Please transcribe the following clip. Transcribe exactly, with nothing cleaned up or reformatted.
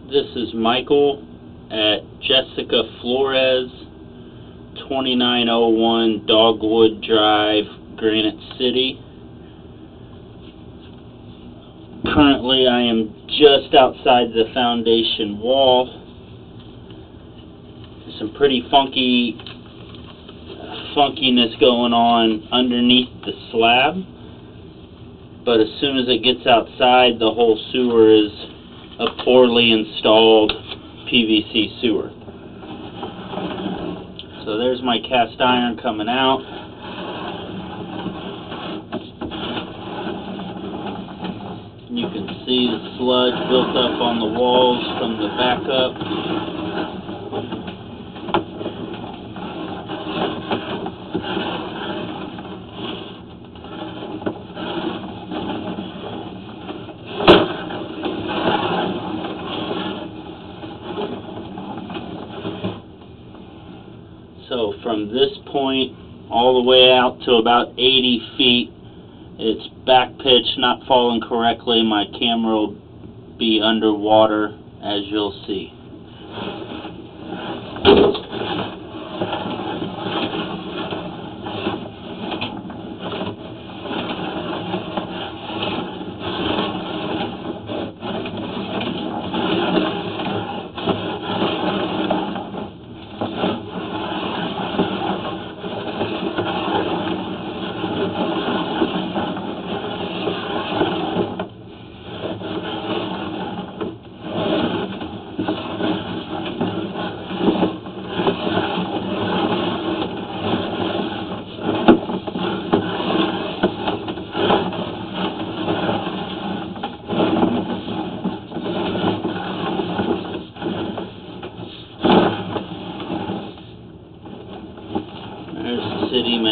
This is Michael at Jessica Flores, twenty-nine oh one Dogwood Drive, Granite City. Currently I am just outside the foundation wall. There's some pretty funky funkiness going on underneath the slab, but as soon as it gets outside, the whole sewer is a poorly installed P V C sewer. So there's my cast iron coming out. You can see the sludge built up on the walls from the backup. So from this point all the way out to about eighty feet, it's back pitch, not falling correctly. My camera will be underwater, as you'll see. There's the city